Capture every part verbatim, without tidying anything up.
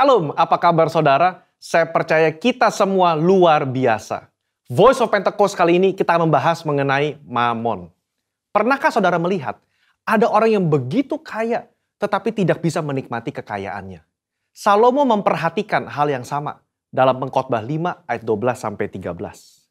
Shalom, apa kabar saudara? Saya percaya kita semua luar biasa. Voice of Pentecost kali ini kita membahas mengenai mamon. Pernahkah saudara melihat ada orang yang begitu kaya tetapi tidak bisa menikmati kekayaannya? Salomo memperhatikan hal yang sama dalam Pengkhotbah lima ayat dua belas sampai tiga belas.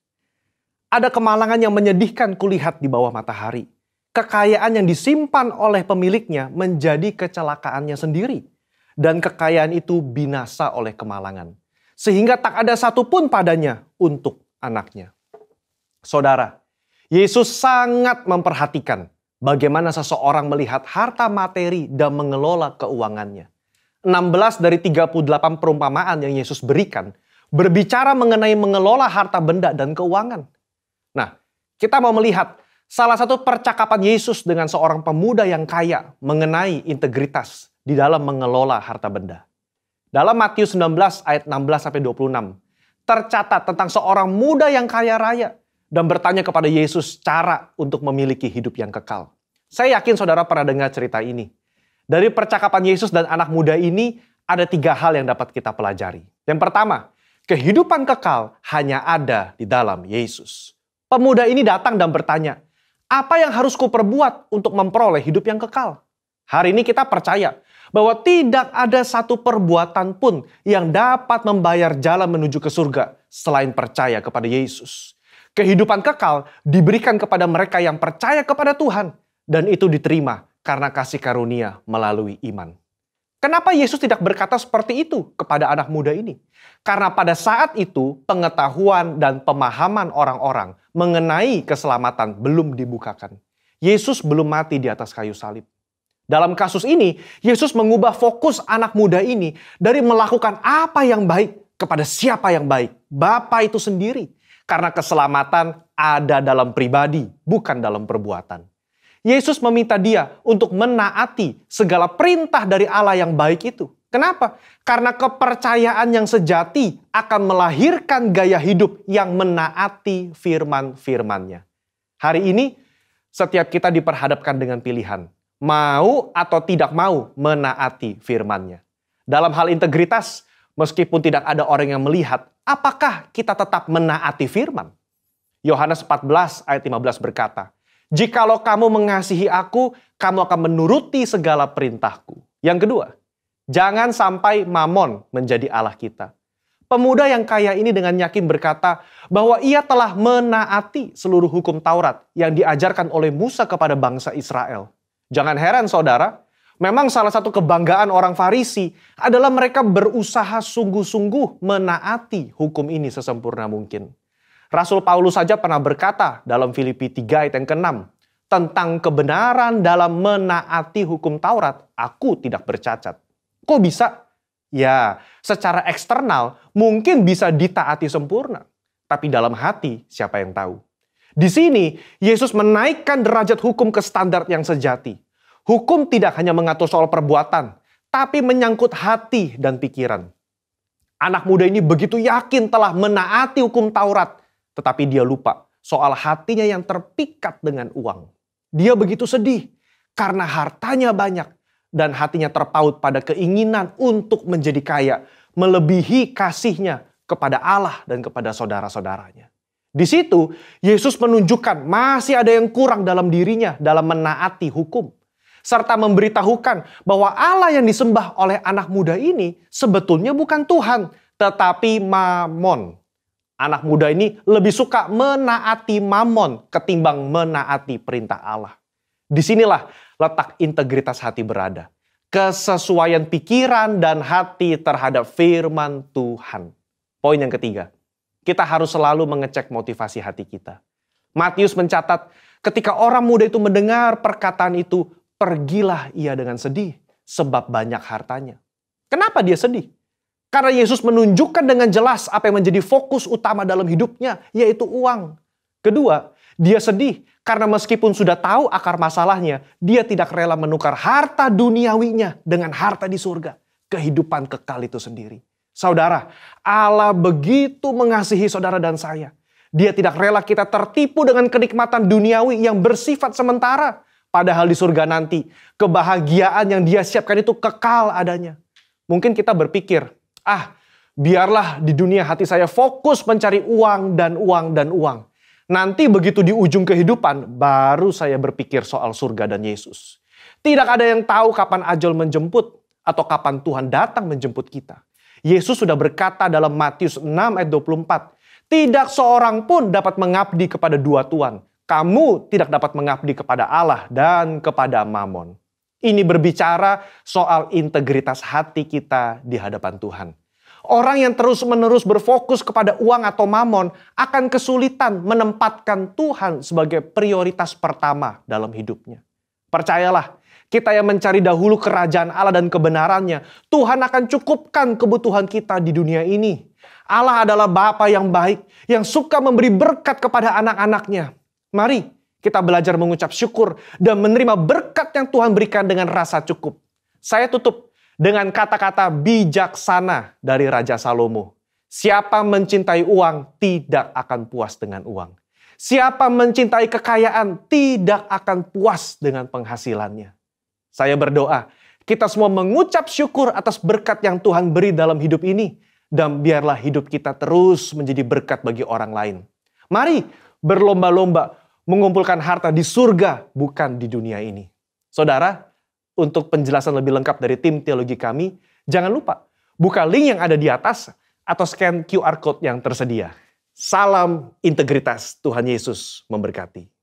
Ada kemalangan yang menyedihkan kulihat di bawah matahari. Kekayaan yang disimpan oleh pemiliknya menjadi kecelakaannya sendiri. Dan kekayaan itu binasa oleh kemalangan. Sehingga tak ada satupun padanya untuk anaknya. Saudara, Yesus sangat memperhatikan bagaimana seseorang melihat harta materi dan mengelola keuangannya. enam belas dari tiga puluh delapan perumpamaan yang Yesus berikan berbicara mengenai mengelola harta benda dan keuangan. Nah, kita mau melihat salah satu percakapan Yesus dengan seorang pemuda yang kaya mengenai integritas di dalam mengelola harta benda. Dalam Matius sembilan belas ayat enam belas sampai dua puluh enam tercatat tentang seorang muda yang kaya raya dan bertanya kepada Yesus cara untuk memiliki hidup yang kekal. Saya yakin saudara pernah dengar cerita ini. Dari percakapan Yesus dan anak muda ini ada tiga hal yang dapat kita pelajari. Yang pertama, kehidupan kekal hanya ada di dalam Yesus. Pemuda ini datang dan bertanya, apa yang harus kuperbuat untuk memperoleh hidup yang kekal? Hari ini kita percaya bahwa tidak ada satu perbuatan pun yang dapat membayar jalan menuju ke surga selain percaya kepada Yesus. Kehidupan kekal diberikan kepada mereka yang percaya kepada Tuhan dan itu diterima karena kasih karunia melalui iman. Kenapa Yesus tidak berkata seperti itu kepada anak muda ini? Karena pada saat itu pengetahuan dan pemahaman orang-orang mengenai keselamatan belum dibukakan. Yesus belum mati di atas kayu salib. Dalam kasus ini, Yesus mengubah fokus anak muda ini dari melakukan apa yang baik kepada siapa yang baik. Bapa itu sendiri. Karena keselamatan ada dalam pribadi, bukan dalam perbuatan. Yesus meminta dia untuk menaati segala perintah dari Allah yang baik itu. Kenapa? Karena kepercayaan yang sejati akan melahirkan gaya hidup yang menaati firman-firmannya. Hari ini, setiap kita diperhadapkan dengan pilihan. Mau atau tidak mau menaati firman-Nya. Dalam hal integritas, meskipun tidak ada orang yang melihat, apakah kita tetap menaati firman? Yohanes empat belas ayat lima belas berkata, jikalau kamu mengasihi aku, kamu akan menuruti segala perintahku. Yang kedua, jangan sampai mamon menjadi Allah kita. Pemuda yang kaya ini dengan yakin berkata bahwa ia telah menaati seluruh hukum Taurat yang diajarkan oleh Musa kepada bangsa Israel. Jangan heran saudara, memang salah satu kebanggaan orang Farisi adalah mereka berusaha sungguh-sungguh menaati hukum ini sesempurna mungkin. Rasul Paulus saja pernah berkata dalam Filipi tiga ayat yang keenam, tentang kebenaran dalam menaati hukum Taurat, aku tidak bercacat. Kok bisa? Ya, secara eksternal mungkin bisa ditaati sempurna. Tapi dalam hati siapa yang tahu? Di sini, Yesus menaikkan derajat hukum ke standar yang sejati. Hukum tidak hanya mengatur soal perbuatan, tapi menyangkut hati dan pikiran. Anak muda ini begitu yakin telah menaati hukum Taurat, tetapi dia lupa soal hatinya yang terpikat dengan uang. Dia begitu sedih karena hartanya banyak dan hatinya terpaut pada keinginan untuk menjadi kaya, melebihi kasihnya kepada Allah dan kepada saudara-saudaranya. Di situ, Yesus menunjukkan masih ada yang kurang dalam dirinya dalam menaati hukum. Serta memberitahukan bahwa Allah yang disembah oleh anak muda ini sebetulnya bukan Tuhan, tetapi mamon. Anak muda ini lebih suka menaati mamon ketimbang menaati perintah Allah. Disinilah letak integritas hati berada. Kesesuaian pikiran dan hati terhadap firman Tuhan. Poin yang ketiga. Kita harus selalu mengecek motivasi hati kita. Matius mencatat, ketika orang muda itu mendengar perkataan itu, pergilah ia dengan sedih, sebab banyak hartanya. Kenapa dia sedih? Karena Yesus menunjukkan dengan jelas apa yang menjadi fokus utama dalam hidupnya, yaitu uang. Kedua, dia sedih karena meskipun sudah tahu akar masalahnya, dia tidak rela menukar harta duniawinya dengan harta di surga. Kehidupan kekal itu sendiri. Saudara, Allah begitu mengasihi saudara dan saya. Dia tidak rela kita tertipu dengan kenikmatan duniawi yang bersifat sementara. Padahal di surga nanti, kebahagiaan yang dia siapkan itu kekal adanya. Mungkin kita berpikir, Ah, biarlah di dunia hati saya fokus mencari uang dan uang dan uang. Nanti begitu di ujung kehidupan, baru saya berpikir soal surga dan Yesus. Tidak ada yang tahu kapan ajal menjemput atau kapan Tuhan datang menjemput kita. Yesus sudah berkata dalam Matius enam ayat dua puluh empat, tidak seorang pun dapat mengabdi kepada dua tuan. Kamu tidak dapat mengabdi kepada Allah dan kepada Mamon. Ini berbicara soal integritas hati kita di hadapan Tuhan. Orang yang terus-menerus berfokus kepada uang atau mamon akan kesulitan menempatkan Tuhan sebagai prioritas pertama dalam hidupnya. Percayalah, kita yang mencari dahulu kerajaan Allah dan kebenarannya, Tuhan akan cukupkan kebutuhan kita di dunia ini. Allah adalah Bapa yang baik, yang suka memberi berkat kepada anak-anaknya. Mari kita belajar mengucap syukur dan menerima berkat yang Tuhan berikan dengan rasa cukup. Saya tutup dengan kata-kata bijaksana dari Raja Salomo. Siapa mencintai uang tidak akan puas dengan uang. Siapa mencintai kekayaan tidak akan puas dengan penghasilannya. Saya berdoa, kita semua mengucap syukur atas berkat yang Tuhan beri dalam hidup ini. Dan biarlah hidup kita terus menjadi berkat bagi orang lain. Mari berlomba-lomba mengumpulkan harta di surga, bukan di dunia ini. Saudara, untuk penjelasan lebih lengkap dari tim teologi kami, jangan lupa buka link yang ada di atas atau scan Q R code yang tersedia. Salam integritas, Tuhan Yesus memberkati.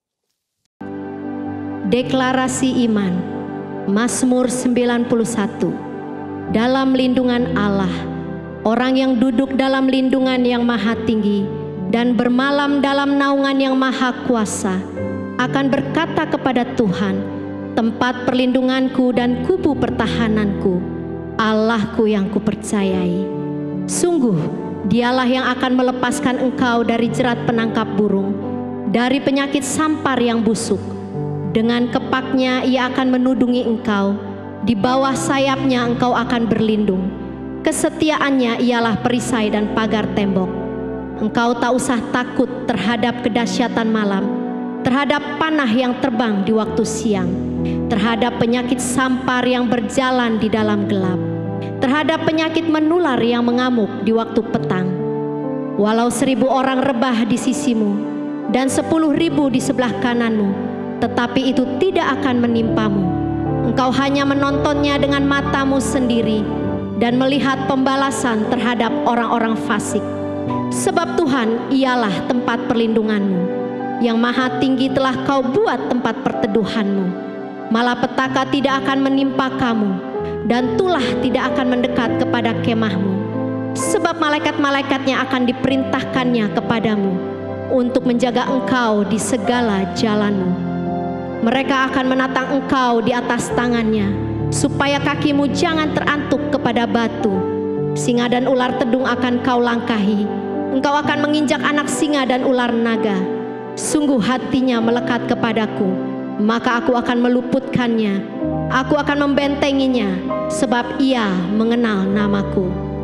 Deklarasi iman, Mazmur sembilan puluh satu. Dalam lindungan Allah, orang yang duduk dalam lindungan yang maha tinggi dan bermalam dalam naungan yang maha kuasa akan berkata kepada Tuhan, tempat perlindunganku dan kubu pertahananku, Allahku yang kupercayai. Sungguh, dialah yang akan melepaskan engkau dari jerat penangkap burung, dari penyakit sampar yang busuk. Dengan kepaknya ia akan menudungi engkau, di bawah sayapnya engkau akan berlindung. Kesetiaannya ialah perisai dan pagar tembok. Engkau tak usah takut terhadap kedahsyatan malam, terhadap panah yang terbang di waktu siang, terhadap penyakit sampar yang berjalan di dalam gelap, terhadap penyakit menular yang mengamuk di waktu petang. Walau seribu orang rebah di sisimu dan sepuluh ribu di sebelah kananmu, tetapi itu tidak akan menimpamu. Engkau hanya menontonnya dengan matamu sendiri dan melihat pembalasan terhadap orang-orang fasik. Sebab Tuhan ialah tempat perlindunganmu, yang maha tinggi telah kau buat tempat perteduhanmu. Malapetaka tidak akan menimpa kamu, dan tulah tidak akan mendekat kepada kemahmu. Sebab malaikat-malaikatnya akan diperintahkannya kepadamu, untuk menjaga engkau di segala jalanmu. Mereka akan menatang engkau di atas tangannya, supaya kakimu jangan terantuk kepada batu. Singa dan ular tedung akan kau langkahi. Engkau akan menginjak anak singa dan ular naga. Sungguh hatinya melekat kepadaku, maka aku akan meluputkannya. Aku akan membentenginya, sebab ia mengenal namaku.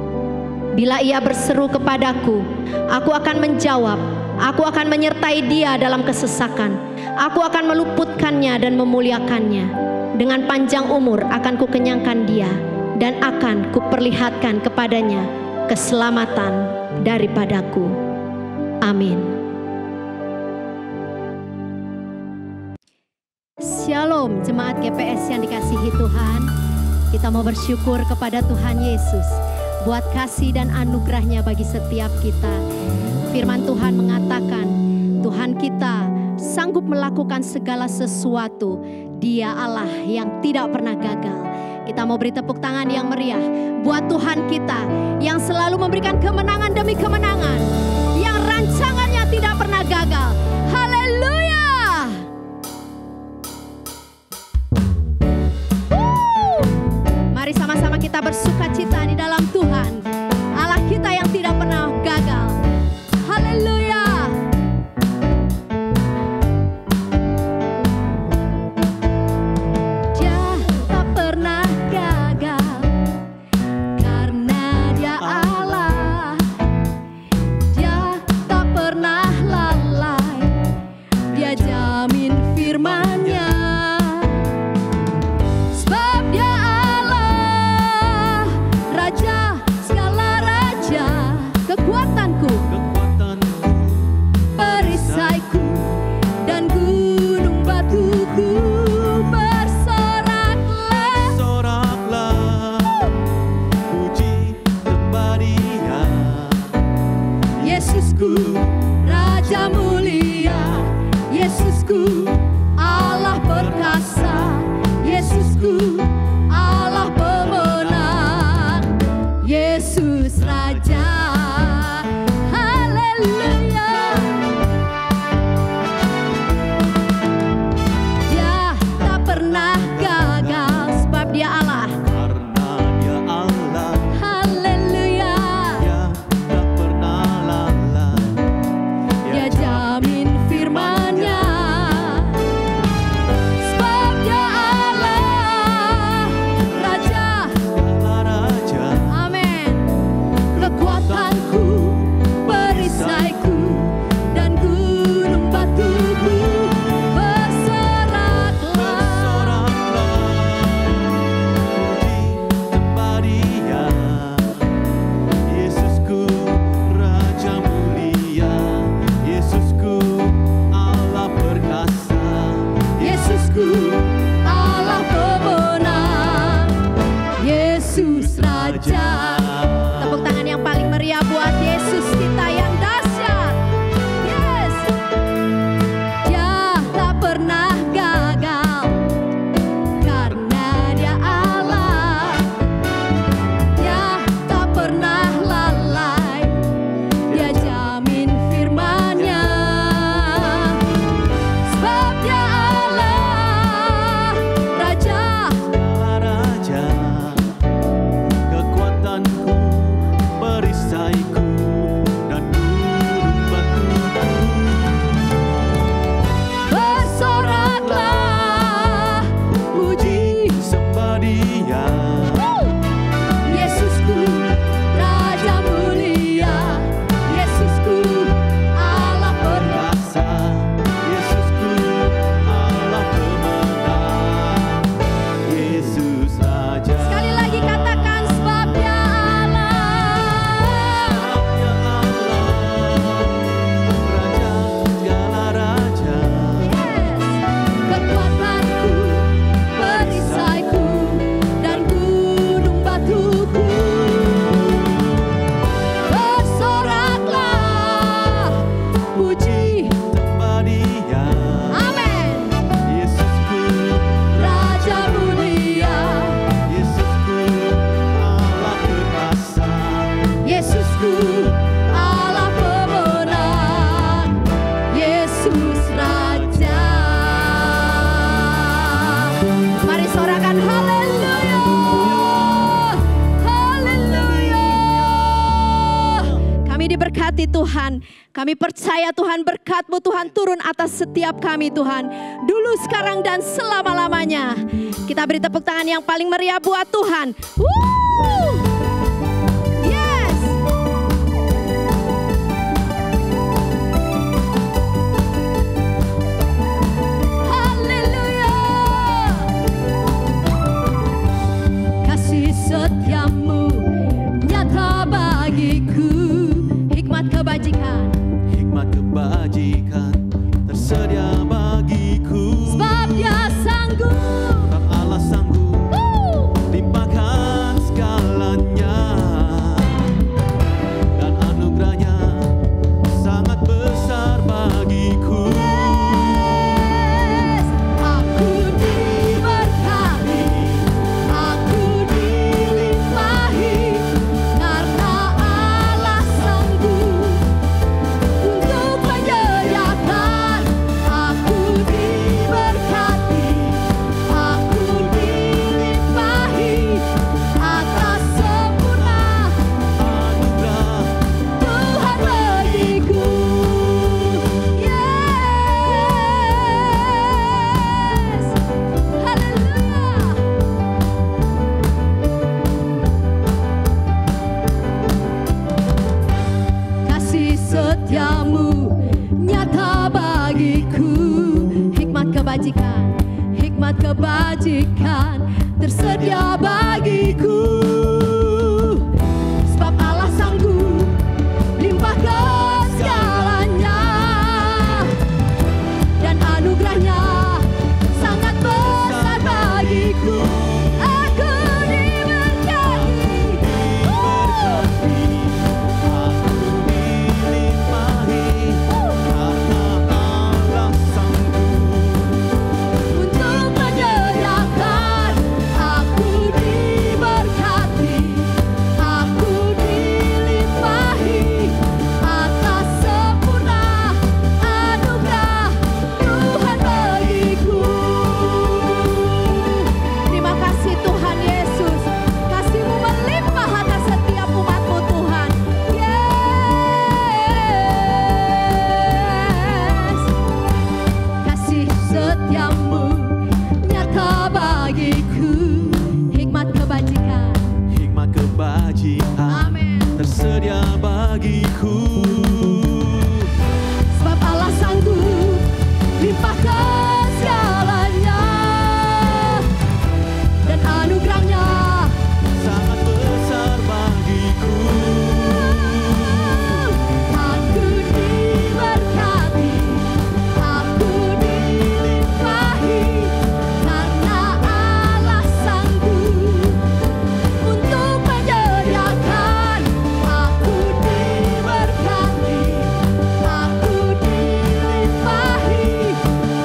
Bila ia berseru kepadaku, aku akan menjawab. Aku akan menyertai dia dalam kesesakan. Aku akan meluputkannya dan memuliakannya. Dengan panjang umur akan kukenyangkan dia, dan akan kuperlihatkan kepadanya keselamatan daripadaku. Amin. Shalom jemaat G P S yang dikasihi Tuhan. Kita mau bersyukur kepada Tuhan Yesus buat kasih dan anugerahnya bagi setiap kita. Firman Tuhan mengatakan, Tuhan kita sanggup melakukan segala sesuatu. Dia Allah yang tidak pernah gagal. Kita mau beri tepuk tangan yang meriah buat Tuhan kita yang selalu memberikan kemenangan demi kemenangan, yang rancangannya tidak pernah gagal. Haleluya! Mari sama-sama kita bersuka cita di dalam Tuhan, Allah kita yang tidak pernah gagal. Haleluya! Sebab dia Allah, Raja segala saja. Mari sorakan haleluya. Haleluya. Kami diberkati Tuhan. Kami percaya Tuhan, berkat-Mu Tuhan turun atas setiap kami Tuhan. Dulu, sekarang, dan selama-lamanya. Kita beri tepuk tangan yang paling meriah buat Tuhan. Woo! Yes! Haleluya. Kasih setia-Mu nyata bagiku. Hikmat kebajikan. Hikmat kebajikan tersedia bagiku. Sebab Dia sanggup. Sebab Allah sanggup Woo! limpahkan segalanya. Dan anugerahnya sangat besar bagiku. Yes. Aku diberkati, aku dilimpahi, karena Allah sanggup untuk menyediakan. Aku diberkati, aku dilimpahi, atas sempurna Anugerah Tuhan bagiku. Yes. Haleluya. Kasih setia-Mu nyata bagiku. Hikmat kebajikan, hikmat kebajikan tersedia bagiku. Sebab Allah sanggup limpahkan segalanya. Dan anugerahnya sangat besar bagiku. Aku diberkati. Oh. aku dilimpahi karena Allah sanggup. Untuk menyediakan. Aku diberkati, aku dilimpahi, atas sempurna anugerah Tuhan bagiku. Terima kasih Tuhan Yesus, kasih-Mu melimpah atas setiap umat-Mu Tuhan. Yes. Kasih setia-Mu nyata bagiku. Hikmat kebajikan. Hikmat kebajikan Amin. tersedia bagiku. Sebab Allah sanggup limpahkan segalanya. Dan anugerahnya Sangat besar bagiku. aku diberkati, aku dilimpahi, karena Allah sanggup untuk menyediakan. Aku diberkati, aku dilimpahi,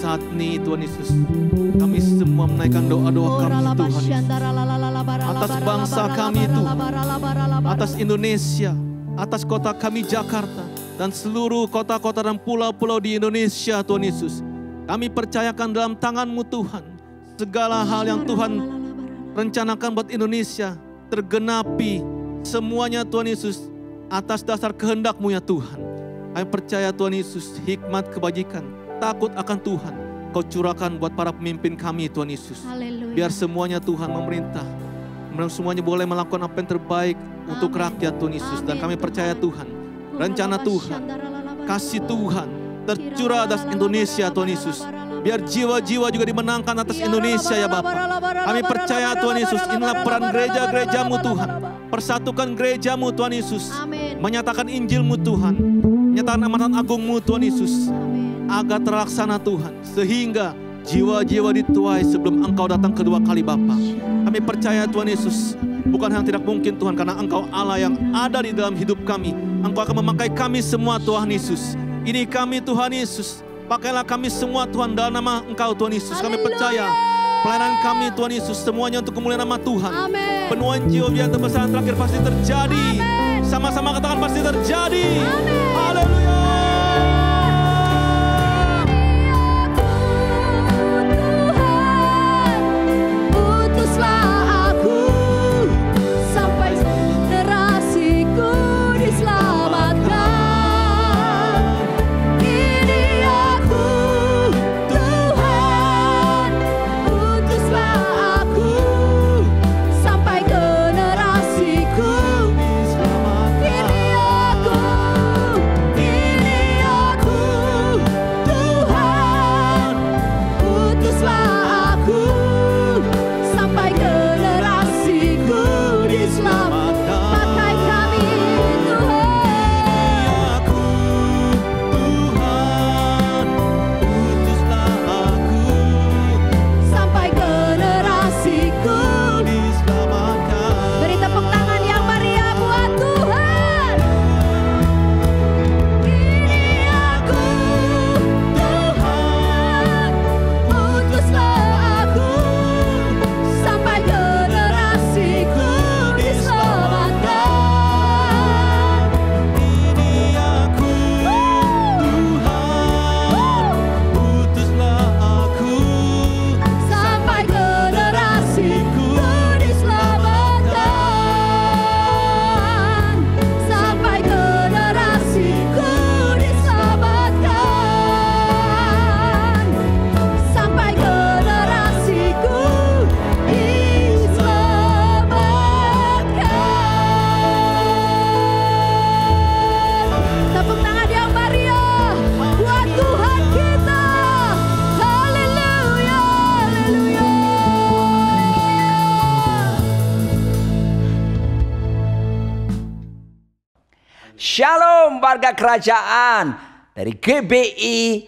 saat ini Tuhan Yesus, kami semua menaikkan doa-doa kami Tuhan Yesus. Atas bangsa kami Tuhan, atas Indonesia, atas kota kami Jakarta, dan seluruh kota-kota dan pulau-pulau di Indonesia Tuhan Yesus. Kami percayakan dalam tangan-Mu Tuhan, segala hal yang Tuhan rencanakan buat Indonesia tergenapi semuanya Tuhan Yesus atas dasar kehendak-Mu ya Tuhan. Kami percaya Tuhan Yesus, hikmat kebajikan, takut akan Tuhan Kau curahkan buat para pemimpin kami Tuhan Yesus. Haleluya. Biar semuanya Tuhan memerintah, semuanya boleh melakukan apa yang terbaik untuk rakyat Tuhan Yesus. Dan kami percaya Tuhan, rencana Tuhan, kasih Tuhan tercurah atas Indonesia Tuhan Yesus. Biar jiwa-jiwa juga dimenangkan atas Indonesia ya Bapa. Kami percaya Tuhan Yesus, inilah peran gereja-gereja-Mu Tuhan. Persatukan gereja-Mu Tuhan Yesus. Menyatakan Injil-Mu Tuhan. Menyatakan amanat agung-Mu Tuhan Yesus. Agar terlaksana Tuhan. Sehingga jiwa-jiwa dituai sebelum Engkau datang kedua kali Bapa. Kami percaya Tuhan Yesus, bukan hal yang tidak mungkin Tuhan, karena Engkau Allah yang ada di dalam hidup kami. Engkau akan memakai kami semua Tuhan Yesus. Ini kami Tuhan Yesus. Pakailah kami semua Tuhan dalam nama Engkau Tuhan Yesus. Kami percaya pelayanan kami Tuhan Yesus semuanya untuk kemuliaan nama Tuhan. Amin. Penuhan jiwa biar terbesar terakhir pasti terjadi. Sama-sama katakan pasti terjadi. Haleluya. Shalom warga kerajaan dari G B I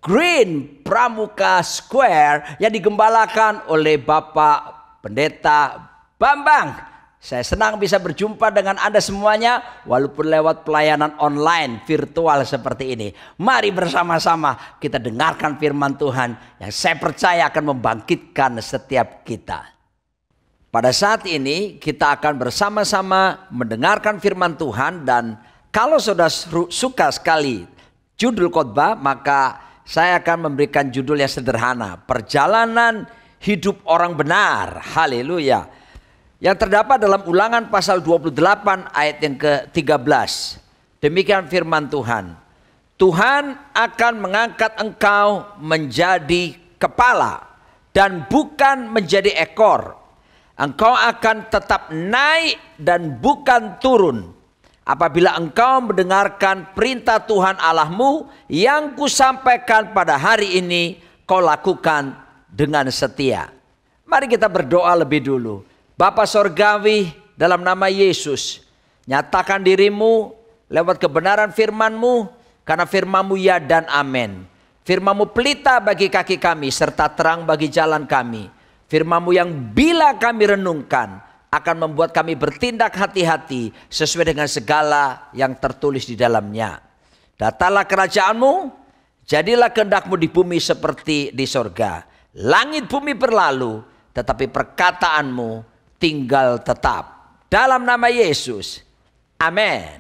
Green Pramuka Square yang digembalakan oleh Bapak Pendeta Bambang. Saya senang bisa berjumpa dengan Anda semuanya walaupun lewat pelayanan online virtual seperti ini. Mari bersama-sama kita dengarkan firman Tuhan yang saya percaya akan membangkitkan setiap kita. Pada saat ini kita akan bersama-sama mendengarkan firman Tuhan, dan kalau saudara suka sekali judul khotbah, maka saya akan memberikan judul yang sederhana, Perjalanan Hidup Orang Benar. Haleluya. Yang terdapat dalam Ulangan pasal dua puluh delapan ayat yang ke tiga belas. Demikian firman Tuhan. Tuhan akan mengangkat engkau menjadi kepala dan bukan menjadi ekor. Engkau akan tetap naik dan bukan turun. Apabila engkau mendengarkan perintah Tuhan Allahmu yang kusampaikan pada hari ini, kau lakukan dengan setia. Mari kita berdoa lebih dulu. Bapa Sorgawi, dalam nama Yesus, nyatakan dirimu lewat kebenaran firman-Mu, karena firman-Mu ya dan amin. Firman-Mu pelita bagi kaki kami serta terang bagi jalan kami. Firman-Mu yang bila kami renungkan akan membuat kami bertindak hati-hati sesuai dengan segala yang tertulis di dalamnya. Datanglah kerajaan-Mu, Jadilah kehendakmu di bumi seperti di sorga. Langit bumi berlalu, tetapi perkataanmu tinggal tetap. Dalam nama Yesus. Amin.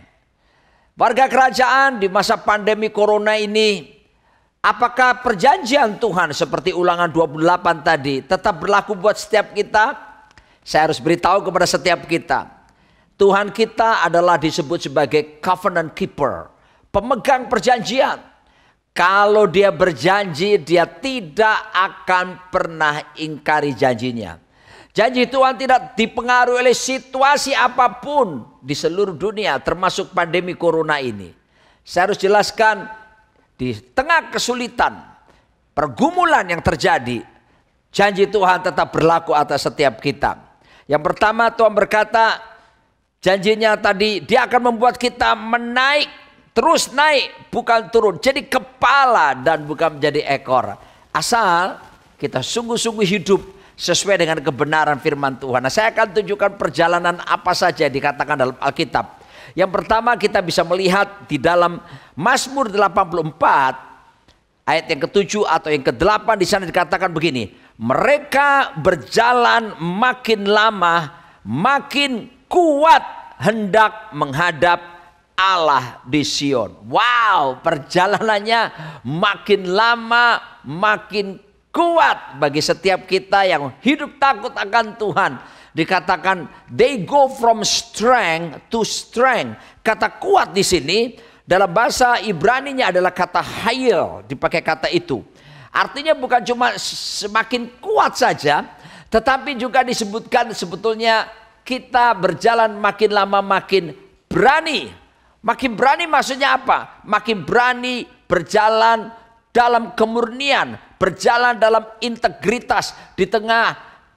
Warga kerajaan, di masa pandemi corona ini, apakah perjanjian Tuhan seperti Ulangan dua puluh delapan tadi tetap berlaku buat setiap kita? Saya harus beritahu kepada setiap kita. Tuhan kita adalah disebut sebagai covenant keeper, pemegang perjanjian. Kalau dia berjanji, dia tidak akan pernah ingkari janjinya. Janji Tuhan tidak dipengaruhi oleh situasi apapun di seluruh dunia, termasuk pandemi corona ini. Saya harus jelaskan, di tengah kesulitan, pergumulan yang terjadi, janji Tuhan tetap berlaku atas setiap kita. Yang pertama, Tuhan berkata, janjinya tadi, dia akan membuat kita menaik, terus naik, bukan turun. Jadi kepala dan bukan menjadi ekor. Asal kita sungguh-sungguh hidup sesuai dengan kebenaran firman Tuhan. Nah, saya akan tunjukkan perjalanan apa saja yang dikatakan dalam Alkitab. Yang pertama, kita bisa melihat di dalam Mazmur delapan puluh empat ayat yang ketujuh atau yang kedelapan, di sana dikatakan begini. Mereka berjalan makin lama, makin kuat hendak menghadap Allah di Sion. Wow, perjalanannya makin lama, makin kuat bagi setiap kita yang hidup takut akan Tuhan. Dikatakan they go from strength to strength. Kata kuat di sini dalam bahasa Ibrani-nya adalah kata hayil, dipakai kata itu. Artinya bukan cuma semakin kuat saja, tetapi juga disebutkan sebetulnya kita berjalan makin lama makin berani. Makin berani maksudnya apa? Makin berani berjalan dalam kemurnian, berjalan dalam integritas di tengah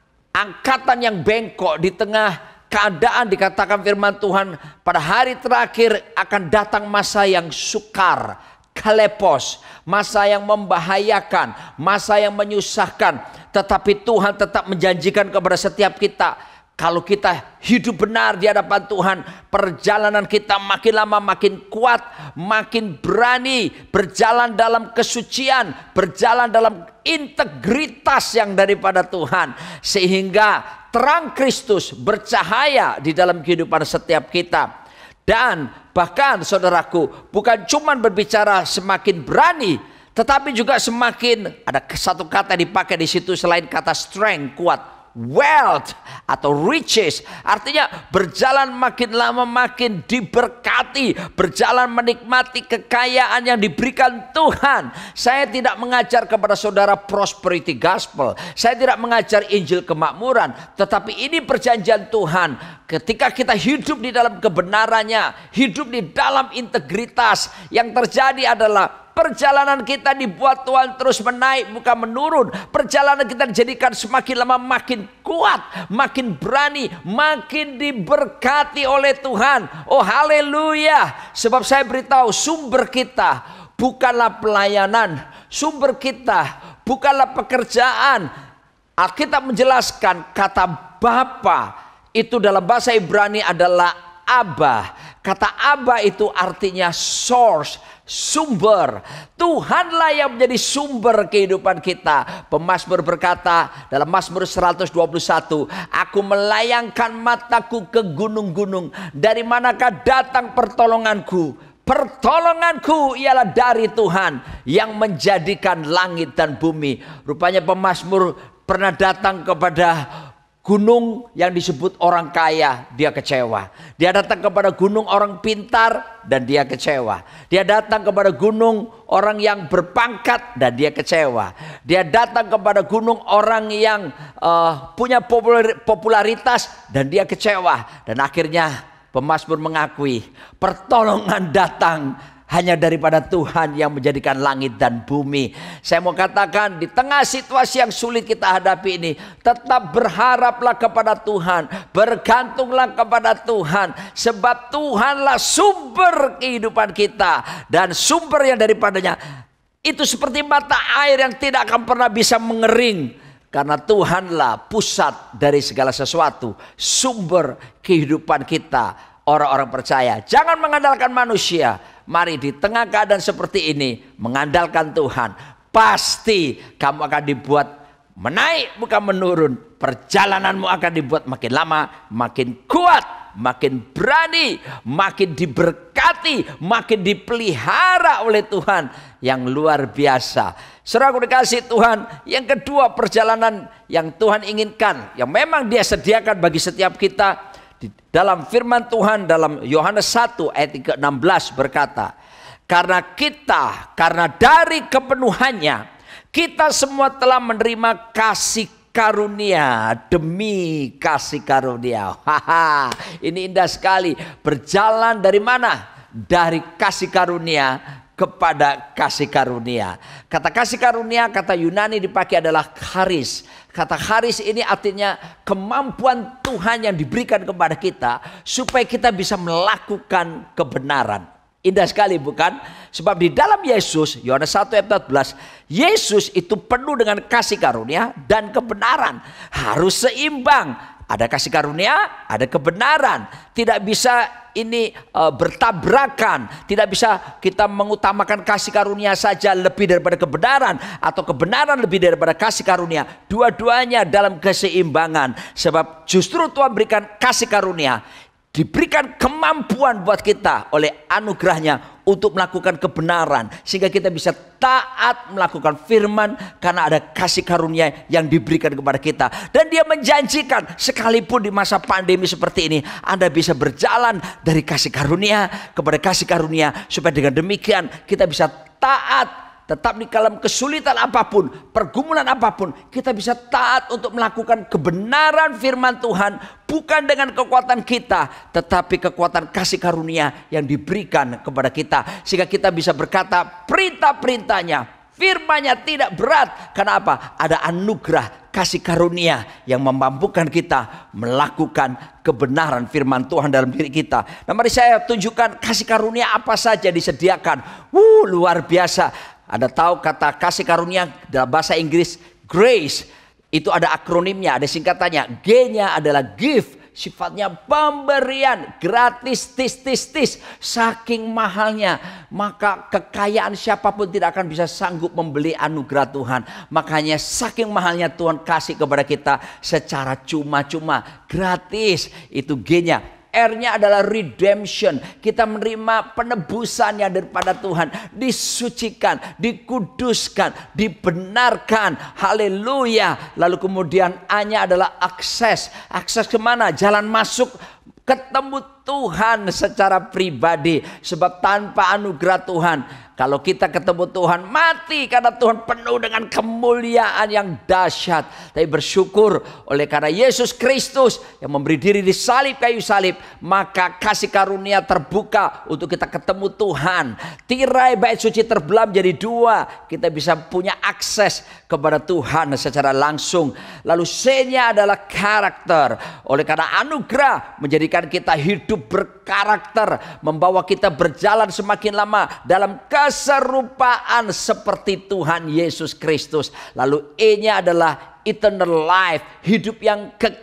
angkatan yang bengkok, di tengah keadaan dikatakan firman Tuhan pada hari terakhir akan datang masa yang sukar, kalepos, masa yang membahayakan, masa yang menyusahkan. Tetapi Tuhan tetap menjanjikan kepada setiap kita, kalau kita hidup benar di hadapan Tuhan, perjalanan kita makin lama makin kuat, makin berani, berjalan dalam kesucian, berjalan dalam integritas yang daripada Tuhan. Sehingga terang Kristus bercahaya di dalam kehidupan setiap kita. Dan bahkan saudaraku, bukan cuma berbicara semakin berani, tetapi juga semakin, ada satu kata dipakai di situ selain kata strength, kuat. Wealth atau riches, artinya berjalan makin lama makin diberkati, berjalan menikmati kekayaan yang diberikan Tuhan. Saya tidak mengajar kepada saudara prosperity gospel, saya tidak mengajar Injil kemakmuran, tetapi ini perjanjian Tuhan. Ketika kita hidup di dalam kebenarannya, hidup di dalam integritas, yang terjadi adalah perjalanan kita dibuat Tuhan terus menaik, bukan menurun. Perjalanan kita dijadikan semakin lama makin kuat, makin berani, makin diberkati oleh Tuhan. Oh haleluya. Sebab saya beritahu, sumber kita bukanlah pelayanan, sumber kita bukanlah pekerjaan. Alkitab menjelaskan kata Bapa itu dalam bahasa Ibrani adalah Abba. Kata Abba itu artinya source, sumber. Tuhanlah yang menjadi sumber kehidupan kita. Pemazmur berkata dalam Mazmur seratus dua puluh satu, aku melayangkan mataku ke gunung-gunung, dari manakah datang pertolonganku? Pertolonganku ialah dari Tuhan yang menjadikan langit dan bumi. Rupanya pemazmur pernah datang kepada gunung yang disebut orang kaya, dia kecewa. Dia datang kepada gunung orang pintar dan dia kecewa. Dia datang kepada gunung orang yang berpangkat dan dia kecewa. Dia datang kepada gunung orang yang uh, punya popularitas dan dia kecewa. Dan akhirnya pemazmur mengakui pertolongan datang hanya daripada Tuhan yang menjadikan langit dan bumi. Saya mau katakan, di tengah situasi yang sulit kita hadapi ini, tetap berharaplah kepada Tuhan, bergantunglah kepada Tuhan, sebab Tuhanlah sumber kehidupan kita, dan sumber yang daripadanya itu seperti mata air yang tidak akan pernah bisa mengering, karena Tuhanlah pusat dari segala sesuatu, sumber kehidupan kita orang-orang percaya. Jangan mengandalkan manusia. Mari di tengah keadaan seperti ini mengandalkan Tuhan. Pasti kamu akan dibuat menaik bukan menurun. Perjalananmu akan dibuat makin lama makin kuat, makin berani, makin diberkati, makin dipelihara oleh Tuhan yang luar biasa. Saudaraku dikasih Tuhan, yang kedua perjalanan yang Tuhan inginkan, yang memang Dia sediakan bagi setiap kita, di dalam firman Tuhan dalam Yohanes satu ayat ke enam belas berkata, karena kita, karena dari kepenuhannya, kita semua telah menerima kasih karunia demi kasih karunia. Haha, ini indah sekali. Berjalan dari mana? Dari kasih karunia kepada kasih karunia. Kata kasih karunia, kata Yunani dipakai adalah charis. Kata charis ini artinya kemampuan Tuhan yang diberikan kepada kita supaya kita bisa melakukan kebenaran. Indah sekali bukan? Sebab di dalam Yesus, Yohanes satu ayat empat belas, Yesus itu penuh dengan kasih karunia dan kebenaran. Harus seimbang. Ada kasih karunia, ada kebenaran. Tidak bisa ini uh, bertabrakan. Tidak bisa kita mengutamakan kasih karunia saja lebih daripada kebenaran, atau kebenaran lebih daripada kasih karunia. Dua-duanya dalam keseimbangan. Sebab justru Tuhan berikan kasih karunia, diberikan kemampuan buat kita oleh anugerahnya untuk melakukan kebenaran, sehingga kita bisa taat melakukan firman karena ada kasih karunia yang diberikan kepada kita. Dan Dia menjanjikan sekalipun di masa pandemi seperti ini, Anda bisa berjalan dari kasih karunia kepada kasih karunia, supaya dengan demikian kita bisa taat. Tetap di dalam kesulitan apapun, pergumulan apapun, kita bisa taat untuk melakukan kebenaran firman Tuhan. Bukan dengan kekuatan kita, tetapi kekuatan kasih karunia yang diberikan kepada kita. Sehingga kita bisa berkata perintah-perintahnya, firman-Nya tidak berat. Karena apa? Ada anugerah kasih karunia yang memampukan kita melakukan kebenaran firman Tuhan dalam diri kita. Nah, mari saya tunjukkan kasih karunia apa saja disediakan. Wuh, luar biasa. Anda tahu kata kasih karunia dalam bahasa Inggris grace itu ada akronimnya, ada singkatannya. G-nya adalah give, sifatnya pemberian, gratis, tis, tis, tis. Saking mahalnya, maka kekayaan siapapun tidak akan bisa sanggup membeli anugerah Tuhan. Makanya saking mahalnya Tuhan kasih kepada kita secara cuma-cuma, gratis. Itu G-nya. R-nya adalah redemption. Kita menerima penebusan yang daripada Tuhan, disucikan, dikuduskan, dibenarkan. Haleluya. Lalu kemudian A-nya adalah akses. Akses kemana? Jalan masuk ketemu Tuhan secara pribadi. Sebab tanpa anugerah Tuhan, kalau kita ketemu Tuhan, mati, karena Tuhan penuh dengan kemuliaan yang dahsyat. Tapi bersyukur oleh karena Yesus Kristus yang memberi diri di salib, kayu salib, maka kasih karunia terbuka untuk kita ketemu Tuhan. Tirai bait suci terbelah menjadi dua. Kita bisa punya akses kepada Tuhan secara langsung. Lalu C-nya adalah karakter. Oleh karena anugerah menjadikan kita hidup berkarakter, membawa kita berjalan semakin lama dalam keserupaan seperti Tuhan Yesus Kristus. Lalu E-nya adalah eternal life, hidup yang kekal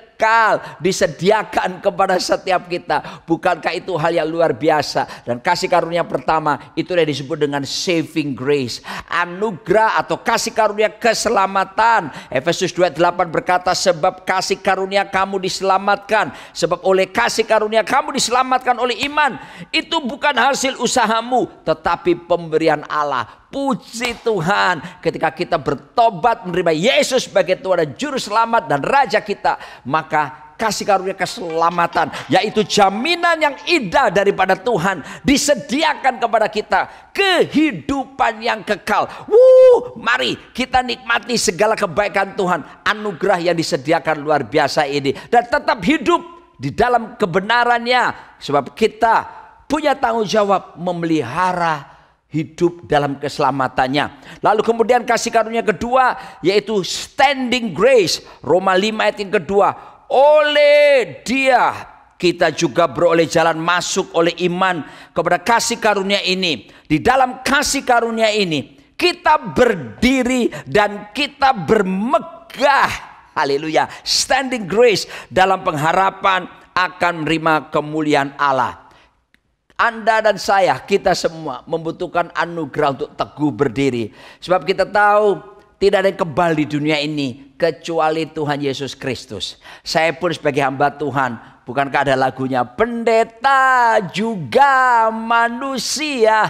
disediakan kepada setiap kita. Bukankah itu hal yang luar biasa? Dan kasih karunia pertama itu yang disebut dengan saving grace, anugerah atau kasih karunia keselamatan. Efesus dua ayat delapan berkata, sebab kasih karunia kamu diselamatkan. Sebab oleh kasih karunia kamu diselamatkan oleh iman. Itu bukan hasil usahamu, tetapi pemberian Allah. Puji Tuhan, ketika kita bertobat menerima Yesus sebagai Tuhan dan Juru Selamat dan Raja kita, maka kasih karunia keselamatan, yaitu jaminan yang indah daripada Tuhan, disediakan kepada kita kehidupan yang kekal. Wuh, mari kita nikmati segala kebaikan Tuhan, anugerah yang disediakan luar biasa ini, dan tetap hidup di dalam kebenarannya. Sebab kita punya tanggung jawab memelihara hidup dalam keselamatannya. Lalu kemudian kasih karunia kedua yaitu standing grace. Roma lima ayat yang kedua. Oleh Dia kita juga beroleh jalan masuk oleh iman kepada kasih karunia ini. Di dalam kasih karunia ini kita berdiri dan kita bermegah. Haleluya. Standing grace dalam pengharapan akan menerima kemuliaan Allah. Anda dan saya, kita semua membutuhkan anugerah untuk teguh berdiri. Sebab kita tahu tidak ada yang kebal di dunia ini kecuali Tuhan Yesus Kristus. Saya pun sebagai hamba Tuhan, bukankah ada lagunya, pendeta juga manusia.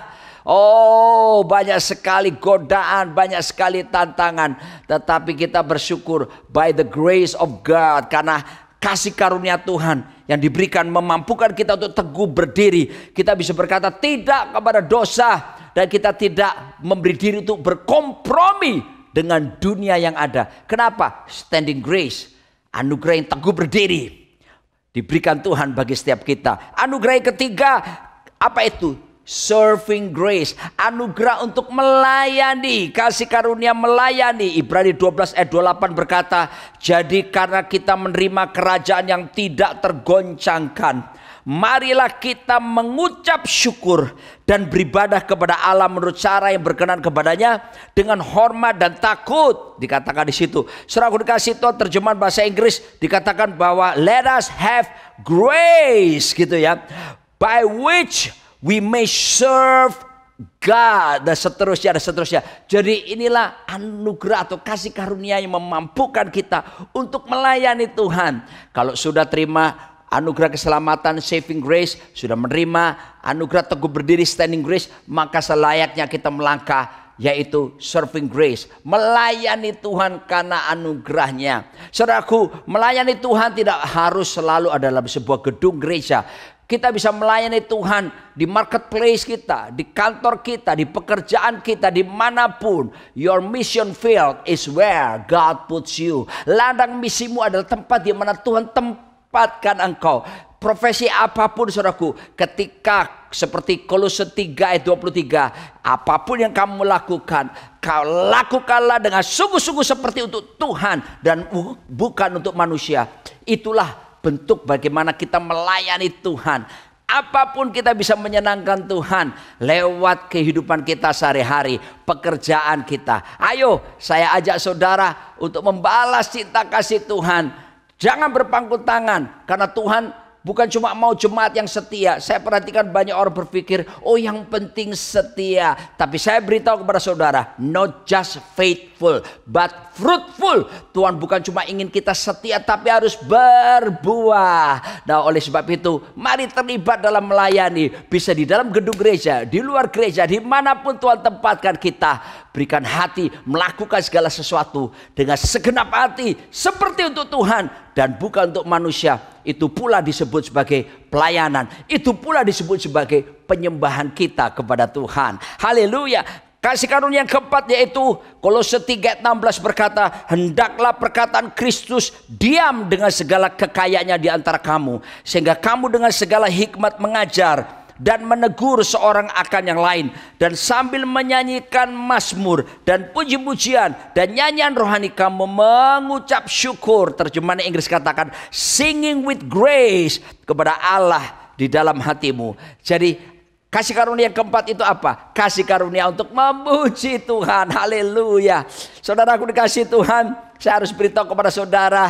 Oh, banyak sekali godaan, banyak sekali tantangan. Tetapi kita bersyukur by the grace of God, karena kasih karunia Tuhan yang diberikan memampukan kita untuk teguh berdiri. Kita bisa berkata tidak kepada dosa, dan kita tidak memberi diri untuk berkompromi dengan dunia yang ada. Kenapa? Standing grace, anugerah yang teguh berdiri, diberikan Tuhan bagi setiap kita. Anugerah yang ketiga, apa itu? Serving grace, anugerah untuk melayani, kasih karunia melayani. Ibrani dua belas ayat dua puluh delapan berkata, jadi karena kita menerima kerajaan yang tidak tergoncangkan, marilah kita mengucap syukur dan beribadah kepada Allah menurut cara yang berkenan kepadanya dengan hormat dan takut. Dikatakan di situ, saudara dikasih Tuhan terjemahan bahasa Inggris dikatakan bahwa let us have grace, gitu ya, by which we may serve God, dan seterusnya, dan seterusnya. Jadi inilah anugerah atau kasih karunia yang memampukan kita untuk melayani Tuhan. Kalau sudah terima anugerah keselamatan, saving grace, sudah menerima anugerah teguh berdiri, standing grace, maka selayaknya kita melangkah, yaitu serving grace, melayani Tuhan karena anugerahnya. Saudaraku, melayani Tuhan tidak harus selalu ada dalam sebuah gedung gereja. Kita bisa melayani Tuhan di marketplace kita, di kantor kita, di pekerjaan kita, dimanapun. Your mission field is where God puts you. Ladang misimu adalah tempat di mana Tuhan tempatkan engkau. Profesi apapun saudaraku, ketika seperti Kolose tiga ayat dua puluh tiga, apapun yang kamu lakukan, kau lakukanlah dengan sungguh-sungguh seperti untuk Tuhan dan bukan untuk manusia. Itulah bentuk bagaimana kita melayani Tuhan. Apapun kita bisa menyenangkan Tuhan lewat kehidupan kita sehari-hari, pekerjaan kita. Ayo, saya ajak saudara untuk membalas cinta kasih Tuhan. Jangan berpangku tangan, karena Tuhan bukan cuma mau jemaat yang setia. Saya perhatikan banyak orang berpikir, oh yang penting setia. Tapi saya beritahu kepada saudara, not just faithful, but fruitful. Tuhan bukan cuma ingin kita setia, tapi harus berbuah. Nah, oleh sebab itu, mari terlibat dalam melayani. Bisa di dalam gedung gereja, di luar gereja, dimanapun Tuhan tempatkan kita. Berikan hati, melakukan segala sesuatu dengan segenap hati, seperti untuk Tuhan dan bukan untuk manusia. Itu pula disebut sebagai pelayanan. Itu pula disebut sebagai penyembahan kita kepada Tuhan. Haleluya. Kasih karunia yang keempat yaitu Kolose tiga ayat enam belas berkata, hendaklah perkataan Kristus diam dengan segala kekayaannya di antara kamu, sehingga kamu dengan segala hikmat mengajar dan menegur seorang akan yang lain, dan sambil menyanyikan mazmur dan puji-pujian dan nyanyian rohani kamu mengucap syukur. Terjemahan Inggris katakan singing with grace kepada Allah di dalam hatimu. Jadi kasih karunia yang keempat itu apa? Kasih karunia untuk memuji Tuhan. Haleluya. Saudaraku dikasih Tuhan, saya harus beritahu kepada saudara,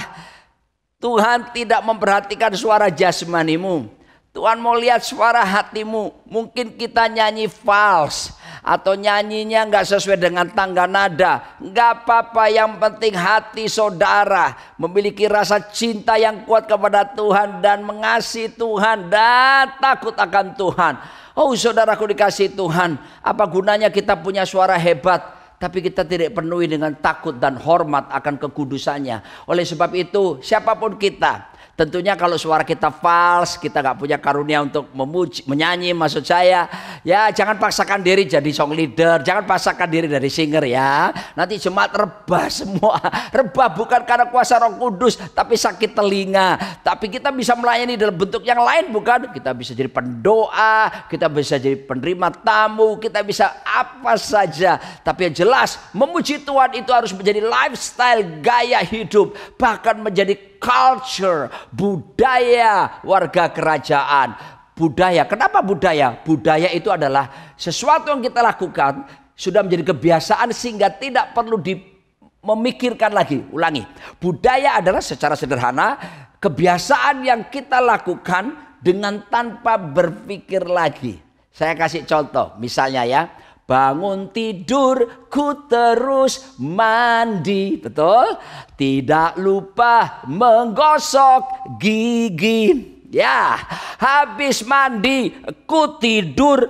Tuhan tidak memperhatikan suara jasmanimu. Tuhan mau lihat suara hatimu. Mungkin kita nyanyi fals atau nyanyinya nggak sesuai dengan tangga nada. Nggak apa-apa, yang penting hati saudara memiliki rasa cinta yang kuat kepada Tuhan dan mengasihi Tuhan dan takut akan Tuhan. Oh saudaraku dikasih Tuhan, apa gunanya kita punya suara hebat tapi kita tidak penuhi dengan takut dan hormat akan kekudusannya. Oleh sebab itu, siapapun kita, tentunya kalau suara kita fals, kita gak punya karunia untuk memuji, menyanyi, maksud saya, ya jangan paksakan diri jadi song leader, jangan paksakan diri dari singer ya. Nanti jemaat rebah semua. Rebah bukan karena kuasa Roh Kudus, tapi sakit telinga. Tapi kita bisa melayani dalam bentuk yang lain, bukan? Kita bisa jadi pendoa, kita bisa jadi penerima tamu, kita bisa apa saja. Tapi yang jelas, memuji Tuhan itu harus menjadi lifestyle, gaya hidup, bahkan menjadi culture, budaya warga kerajaan. Budaya, kenapa budaya? Budaya itu adalah sesuatu yang kita lakukan sudah menjadi kebiasaan sehingga tidak perlu di, memikirkan lagi. Ulangi, budaya adalah secara sederhana kebiasaan yang kita lakukan dengan tanpa berpikir lagi. Saya kasih contoh, misalnya ya, bangun tidur ku terus mandi, betul? Tidak lupa menggosok gigi. Ya, habis mandi ku tidur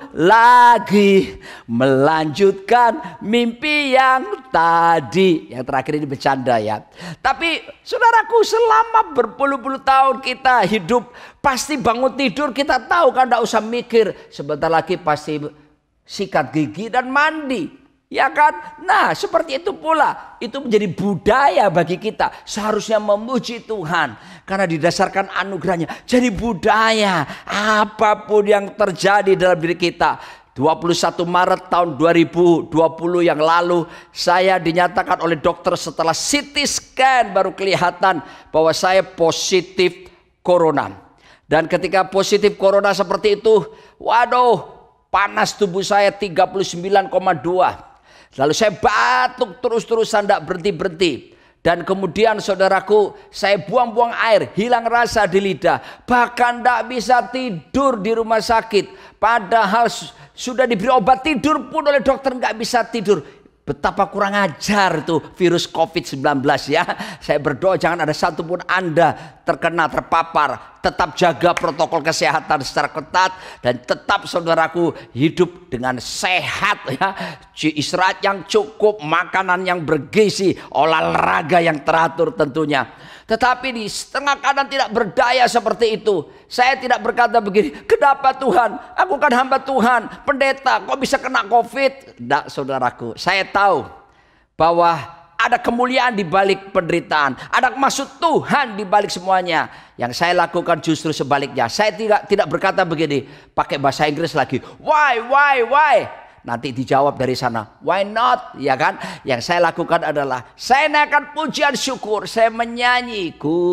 lagi, melanjutkan mimpi yang tadi. Yang terakhir ini bercanda ya. Tapi saudaraku, selama berpuluh-puluh tahun kita hidup, pasti bangun tidur kita tahu kan, tidak usah mikir. Sebentar lagi pasti sikat gigi dan mandi. Ya kan? Nah, seperti itu pula. Itu menjadi budaya bagi kita. Seharusnya memuji Tuhan karena didasarkan anugerahnya. Jadi budaya apapun yang terjadi dalam diri kita. dua puluh satu Maret tahun dua ribu dua puluh yang lalu, saya dinyatakan oleh dokter setelah C T scan baru kelihatan bahwa saya positif corona. Dan ketika positif corona seperti itu, waduh, panas tubuh saya tiga puluh sembilan koma dua. Lalu saya batuk terus-terusan, tidak berhenti-berhenti. Dan kemudian saudaraku, saya buang-buang air, hilang rasa di lidah. Bahkan tidak bisa tidur di rumah sakit. Padahal sudah diberi obat tidur pun oleh dokter nggak bisa tidur. Betapa kurang ajar itu virus covid sembilan belas ya. Saya berdoa jangan ada satupun Anda terkena, terpapar. Tetap jaga protokol kesehatan secara ketat. Dan tetap saudaraku hidup dengan sehat ya. Istirahat yang cukup, makanan yang bergizi, olahraga yang teratur tentunya. Tetapi di setengah keadaan tidak berdaya seperti itu, saya tidak berkata begini, kenapa Tuhan? Aku kan hamba Tuhan, pendeta, kok bisa kena covid? Tidak saudaraku, saya tahu bahwa ada kemuliaan di balik penderitaan, ada maksud Tuhan di balik semuanya. Yang saya lakukan justru sebaliknya. Saya tidak tidak berkata begini, pakai bahasa Inggris lagi, why, why, why? Nanti dijawab dari sana, why not? Ya kan? Yang saya lakukan adalah saya naikkan pujian syukur, saya menyanyi, ku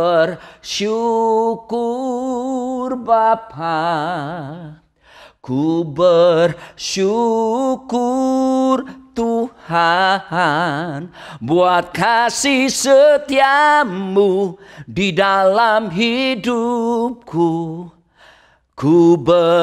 bersyukur Bapa, ku bersyukur Tuhan buat kasih setiamu di dalam hidupku. Ku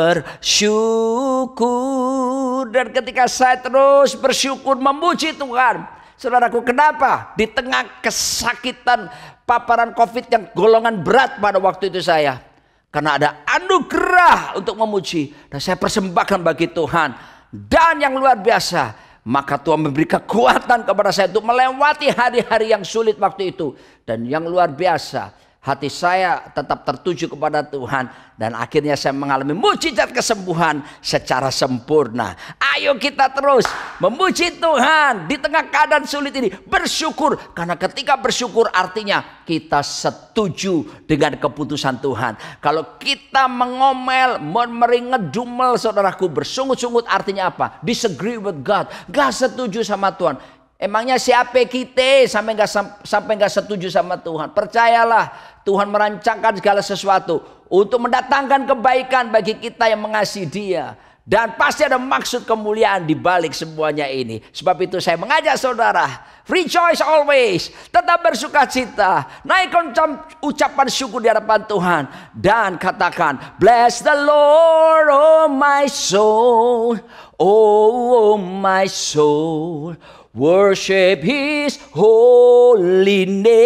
bersyukur. Dan ketika saya terus bersyukur memuji Tuhan, saudaraku, kenapa? Di tengah kesakitan paparan covid yang golongan berat pada waktu itu saya, karena ada anugerah untuk memuji, dan saya persembahkan bagi Tuhan. Dan yang luar biasa, maka Tuhan memberi kekuatan kepada saya untuk melewati hari-hari yang sulit waktu itu. Dan yang luar biasa, hati saya tetap tertuju kepada Tuhan. Dan akhirnya saya mengalami mujizat kesembuhan secara sempurna. Ayo kita terus memuji Tuhan di tengah keadaan sulit ini. Bersyukur. Karena ketika bersyukur artinya kita setuju dengan keputusan Tuhan. Kalau kita mengomel, meringedumel saudaraku, bersungut-sungut artinya apa? Disagree with God. Gak setuju sama Tuhan. Emangnya siapa kita sampai nggak sampai nggak setuju sama Tuhan? Percayalah, Tuhan merancangkan segala sesuatu untuk mendatangkan kebaikan bagi kita yang mengasihi Dia. Dan pasti ada maksud kemuliaan di balik semuanya ini. Sebab itu saya mengajak saudara, rejoice always, tetap bersukacita, naikkan ucapan syukur di hadapan Tuhan, dan katakan, bless the Lord, oh my soul, oh my soul. Worship His holy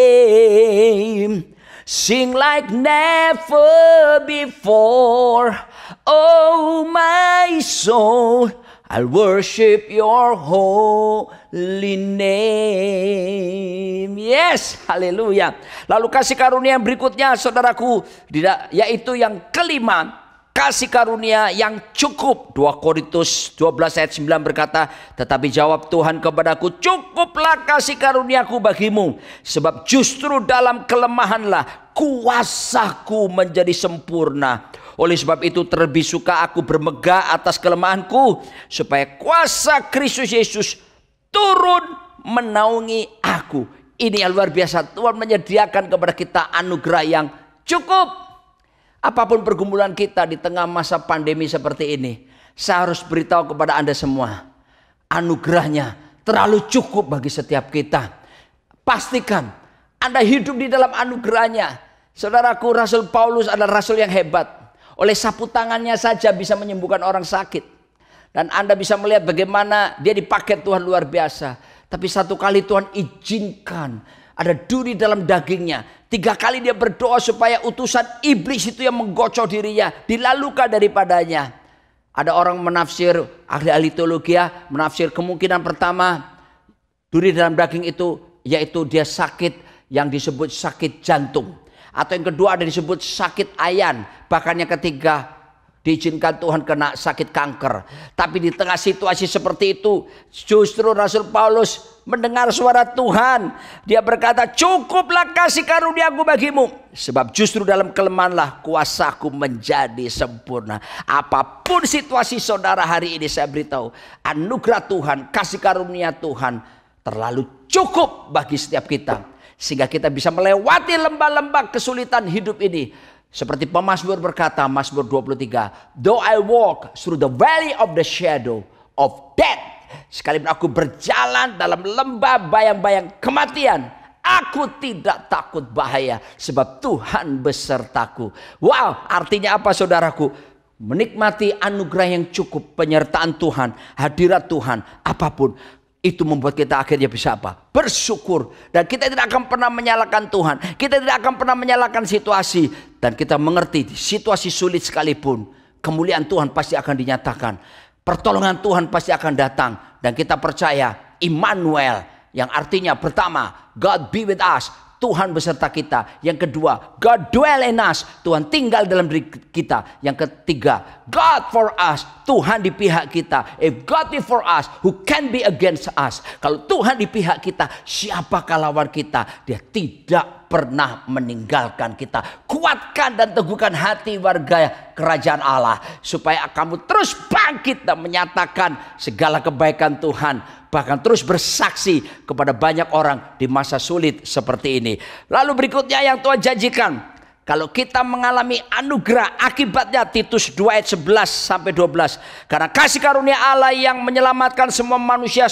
name. Sing like never before. Oh my soul, I'll worship your holy name. Yes, haleluya. Lalu kasih karunia yang berikutnya saudaraku, yaitu yang kelima, kasih karunia yang cukup. dua Korintus dua belas ayat sembilan berkata, tetapi jawab Tuhan kepadaku, cukuplah kasih karuniaku bagimu, sebab justru dalam kelemahanlah kuasaku menjadi sempurna. Oleh sebab itu terlebih suka aku bermegah atas kelemahanku, supaya kuasa Kristus Yesus turun menaungi aku. Ini yang luar biasa. Tuhan menyediakan kepada kita anugerah yang cukup. Apapun pergumulan kita di tengah masa pandemi seperti ini, saya harus beritahu kepada Anda semua, anugerahnya terlalu cukup bagi setiap kita. Pastikan Anda hidup di dalam anugerahnya. Saudaraku, Rasul Paulus adalah rasul yang hebat. Oleh sapu tangannya saja bisa menyembuhkan orang sakit. Dan Anda bisa melihat bagaimana dia dipakai Tuhan luar biasa. Tapi satu kali Tuhan izinkan ada duri dalam dagingnya. Tiga kali dia berdoa supaya utusan iblis itu yang menggocok dirinya dilalukan daripadanya. Ada orang menafsir, ahli-ahli teologi ya, menafsir kemungkinan pertama duri dalam daging itu yaitu dia sakit yang disebut sakit jantung. Atau yang kedua ada disebut sakit ayan. Bahkan yang ketiga diizinkan Tuhan kena sakit kanker. Tapi di tengah situasi seperti itu justru Rasul Paulus mendengar suara Tuhan. Dia berkata, cukuplah kasih karuniaku bagimu. Sebab justru dalam kelemahanlah kuasaku menjadi sempurna. Apapun situasi saudara hari ini, saya beritahu, anugerah Tuhan, kasih karunia Tuhan terlalu cukup bagi setiap kita. Sehingga kita bisa melewati lembah-lembah kesulitan hidup ini. Seperti pemazmur berkata, Mazmur dua puluh tiga, though I walk through the valley of the shadow of death, sekalipun aku berjalan dalam lembah bayang-bayang kematian, aku tidak takut bahaya, sebab Tuhan besertaku. Wow, artinya apa saudaraku? Menikmati anugerah yang cukup, penyertaan Tuhan, hadirat Tuhan, apapun. Itu membuat kita akhirnya bisa apa? Bersyukur. Dan kita tidak akan pernah menyalahkan Tuhan. Kita tidak akan pernah menyalahkan situasi. Dan kita mengerti situasi sulit sekalipun, kemuliaan Tuhan pasti akan dinyatakan. Pertolongan Tuhan pasti akan datang. Dan kita percaya Immanuel, yang artinya pertama, God be with us. Tuhan beserta kita. Yang kedua, God dwell in us. Tuhan tinggal dalam diri kita. Yang ketiga, God for us. Tuhan di pihak kita. If God be for us, who can be against us? Kalau Tuhan di pihak kita, siapakah lawan kita? Dia tidak pernah meninggalkan kita. Kuatkan dan teguhkan hati warga kerajaan Allah, supaya kamu terus bangkit dan menyatakan segala kebaikan Tuhan. Bahkan terus bersaksi kepada banyak orang di masa sulit seperti ini. Lalu berikutnya yang Tuhan janjikan, kalau kita mengalami anugerah, akibatnya Titus dua ayat sebelas sampai dua belas. Karena kasih karunia Allah yang menyelamatkan semua manusia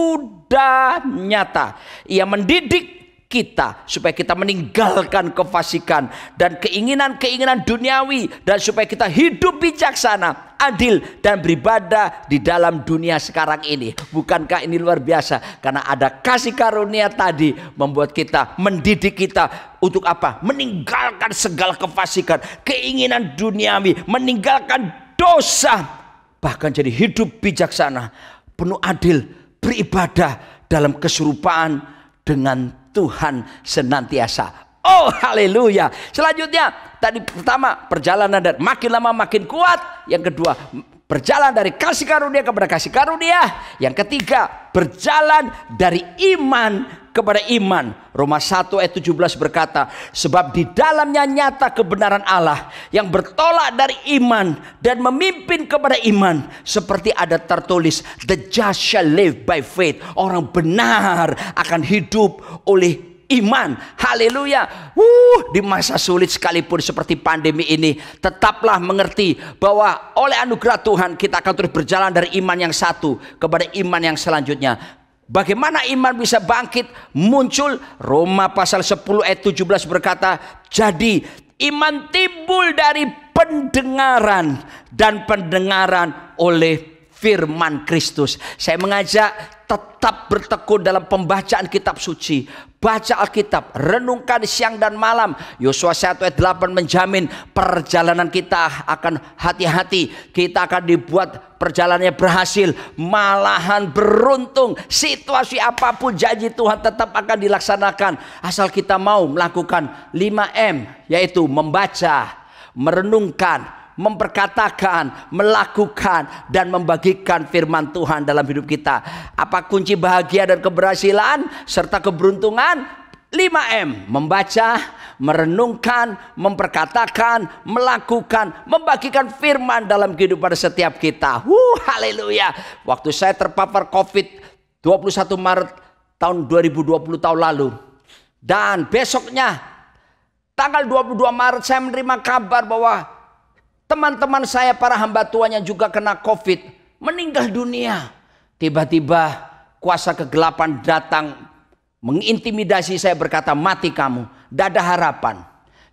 sudah nyata. Ia mendidik kita supaya kita meninggalkan kefasikan dan keinginan-keinginan duniawi, dan supaya kita hidup bijaksana, adil, dan beribadah di dalam dunia sekarang ini. Bukankah ini luar biasa? Karena ada kasih karunia tadi membuat kita, mendidik kita untuk apa? Meninggalkan segala kefasikan, keinginan duniawi, meninggalkan dosa, bahkan jadi hidup bijaksana, penuh adil, beribadah dalam keserupaan dengan Tuhan senantiasa. Oh haleluya. Selanjutnya tadi pertama perjalanan dan makin lama makin kuat. Yang kedua berjalan dari kasih karunia kepada kasih karunia. Yang ketiga berjalan dari iman kepada iman. Roma satu ayat tujuh belas berkata, sebab di dalamnya nyata kebenaran Allah yang bertolak dari iman dan memimpin kepada iman, seperti ada tertulis, the just shall live by faith. Orang benar akan hidup oleh iman. Haleluya. Uh, di masa sulit sekalipun seperti pandemi ini, tetaplah mengerti bahwa oleh anugerah Tuhan kita akan terus berjalan dari iman yang satu kepada iman yang selanjutnya. Bagaimana iman bisa bangkit, muncul? Roma pasal sepuluh ayat tujuh belas berkata, jadi iman timbul dari pendengaran, dan pendengaran oleh firman Kristus. Saya mengajak tetap bertekun dalam pembacaan kitab suci. Baca Alkitab, renungkan siang dan malam. Yosua satu ayat delapan menjamin perjalanan kita akan hati-hati. Kita akan dibuat perjalanannya berhasil, malahan beruntung. Situasi apapun janji Tuhan tetap akan dilaksanakan, asal kita mau melakukan lima M, yaitu membaca, merenungkan, memperkatakan, melakukan, dan membagikan firman Tuhan dalam hidup kita. Apa kunci bahagia dan keberhasilan serta keberuntungan? lima M, membaca, merenungkan, memperkatakan, melakukan, membagikan firman dalam kehidupan setiap kita. Wuh, haleluya. Waktu saya terpapar COVID dua puluh satu Maret tahun dua ribu dua puluh tahun lalu, dan besoknya tanggal dua puluh dua Maret saya menerima kabar bahwa teman-teman saya, para hamba Tuhan yang juga kena COVID, meninggal dunia. Tiba-tiba kuasa kegelapan datang, mengintimidasi saya, berkata, mati kamu, tidak ada harapan.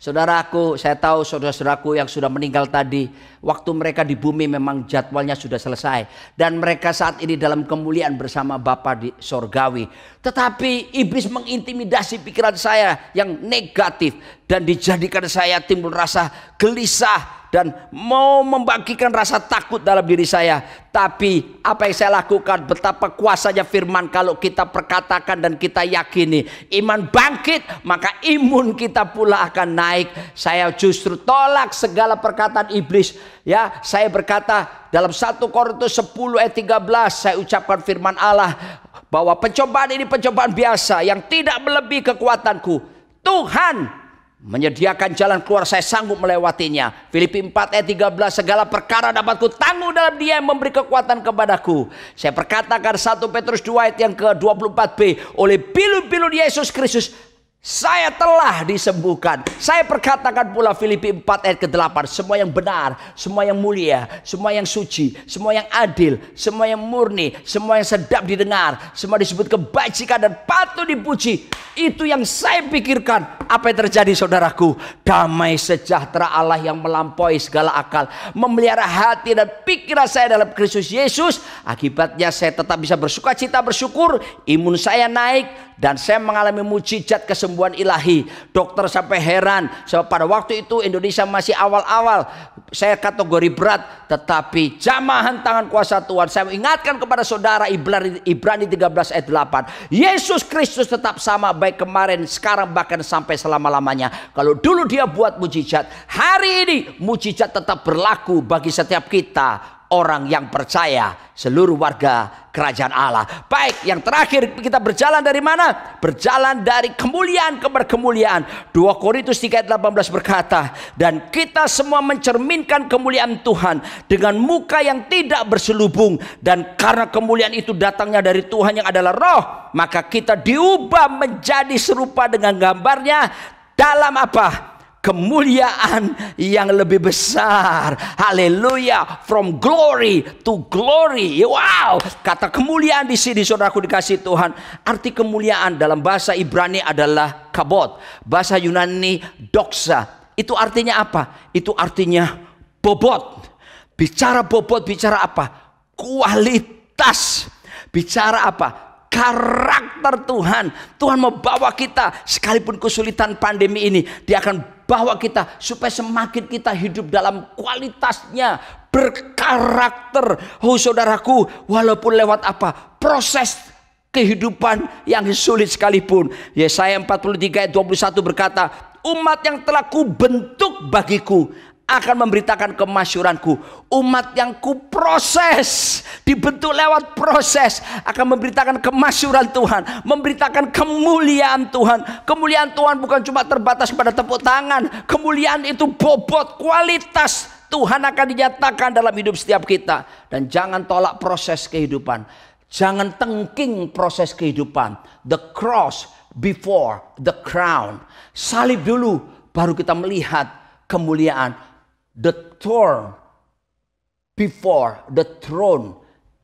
Saudaraku, saya tahu saudara-saudaraku yang sudah meninggal tadi, waktu mereka di bumi memang jadwalnya sudah selesai. Dan mereka saat ini dalam kemuliaan bersama Bapa di sorgawi. Tetapi iblis mengintimidasi pikiran saya yang negatif. Dan dijadikan saya timbul rasa gelisah. Dan mau membagikan rasa takut dalam diri saya. Tapi apa yang saya lakukan, betapa kuasanya firman kalau kita perkatakan dan kita yakini. Iman bangkit, maka imun kita pula akan naik. Saya justru tolak segala perkataan iblis. Ya, saya berkata dalam satu Korintus sepuluh ayat tiga belas, saya ucapkan firman Allah. Bahwa pencobaan ini pencobaan biasa yang tidak melebihi kekuatanku. Tuhan menyediakan jalan keluar, saya sanggup melewatinya. Filipi empat ayat tiga belas, segala perkara dapat ku tangguh dalam Dia yang memberi kekuatan kepadaku. Saya perkatakan satu Petrus dua ayat yang ke dua puluh empat b, oleh pilu-pilu Yesus Kristus saya telah disembuhkan. Saya perkatakan pula Filipi empat ayat ke delapan, semua yang benar, semua yang mulia, semua yang suci, semua yang adil, semua yang murni, semua yang sedap didengar, semua disebut kebajikan dan patut dipuji. Itu yang saya pikirkan. Apa yang terjadi saudaraku? Damai sejahtera Allah yang melampaui segala akal memelihara hati dan pikiran saya dalam Kristus Yesus. Akibatnya saya tetap bisa bersuka cita, bersyukur, imun saya naik, dan saya mengalami mujizat kesembuhan ilahi. Dokter sampai heran, sebab pada waktu itu Indonesia masih awal-awal. Saya kategori berat, tetapi jamahan tangan kuasa Tuhan. Saya ingatkan kepada saudara Ibrani, Ibrani tiga belas ayat delapan. Yesus Kristus tetap sama, baik kemarin, sekarang, bahkan sampai selama-lamanya. Kalau dulu Dia buat mujizat, hari ini mujizat tetap berlaku bagi setiap kita, orang yang percaya, seluruh warga kerajaan Allah. Baik, yang terakhir kita berjalan dari mana? Berjalan dari kemuliaan ke kemuliaan. dua Korintus tiga ayat delapan belas berkata, dan kita semua mencerminkan kemuliaan Tuhan dengan muka yang tidak berselubung, dan karena kemuliaan itu datangnya dari Tuhan yang adalah Roh, maka kita diubah menjadi serupa dengan gambarnya dalam apa? Kemuliaan yang lebih besar. Haleluya. From glory to glory. Wow. Kata kemuliaan di sini saudaraku dikasih Tuhan. Arti kemuliaan dalam bahasa Ibrani adalah kabod. Bahasa Yunani doxa. Itu artinya apa? Itu artinya bobot. Bicara bobot, bicara apa? Kualitas. Bicara apa? Karakter Tuhan. Tuhan membawa kita sekalipun kesulitan pandemi ini, Dia akan bawa kita supaya semakin kita hidup dalam kualitasnya, berkarakter. Oh saudaraku, walaupun lewat apa? Proses kehidupan yang sulit sekalipun. Yesaya empat puluh tiga ayat dua puluh satu berkata, umat yang telah kubentuk bagiku akan memberitakan kemasyuranku. Umat yang kuproses, dibentuk lewat proses, akan memberitakan kemasyuran Tuhan, memberitakan kemuliaan Tuhan. Kemuliaan Tuhan bukan cuma terbatas pada tepuk tangan. Kemuliaan itu bobot, kualitas Tuhan akan dinyatakan dalam hidup setiap kita. Dan jangan tolak proses kehidupan. Jangan tengking proses kehidupan. The cross before the crown. Salib dulu, baru kita melihat kemuliaan. The throne before the throne.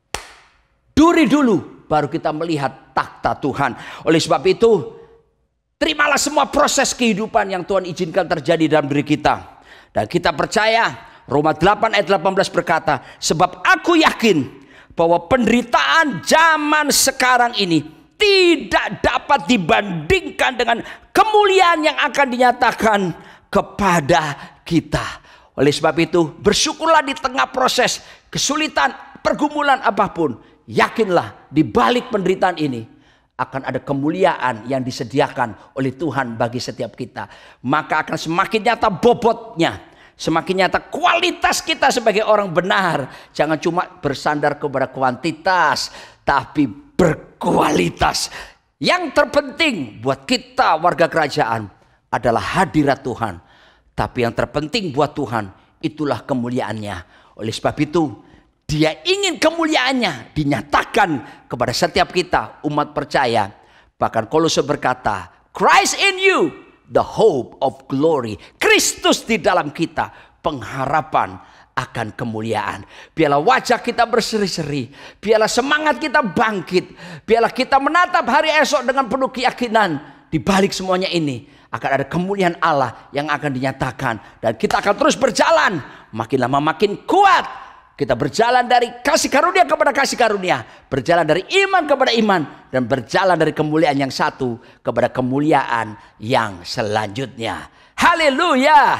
Duri dulu, baru kita melihat takhta Tuhan. Oleh sebab itu, terimalah semua proses kehidupan yang Tuhan izinkan terjadi dalam diri kita. Dan kita percaya, Roma delapan ayat delapan belas berkata, sebab aku yakin bahwa penderitaan zaman sekarang ini tidak dapat dibandingkan dengan kemuliaan yang akan dinyatakan kepada kita. Oleh sebab itu, bersyukurlah di tengah proses kesulitan, pergumulan apapun. Yakinlah di balik penderitaan ini akan ada kemuliaan yang disediakan oleh Tuhan bagi setiap kita. Maka akan semakin nyata bobotnya, semakin nyata kualitas kita sebagai orang benar. Jangan cuma bersandar kepada kuantitas, tapi berkualitas. Yang terpenting buat kita warga kerajaan adalah hadirat Tuhan. Tapi yang terpenting buat Tuhan, itulah kemuliaannya. Oleh sebab itu, Dia ingin kemuliaannya dinyatakan kepada setiap kita, umat percaya. Bahkan Kolose berkata, Christ in you, the hope of glory. Kristus di dalam kita, pengharapan akan kemuliaan. Biarlah wajah kita berseri-seri, biarlah semangat kita bangkit, biarlah kita menatap hari esok dengan penuh keyakinan. Di balik semuanya ini, akan ada kemuliaan Allah yang akan dinyatakan. Dan kita akan terus berjalan, makin lama makin kuat. Kita berjalan dari kasih karunia kepada kasih karunia, berjalan dari iman kepada iman, dan berjalan dari kemuliaan yang satu kepada kemuliaan yang selanjutnya. Haleluya.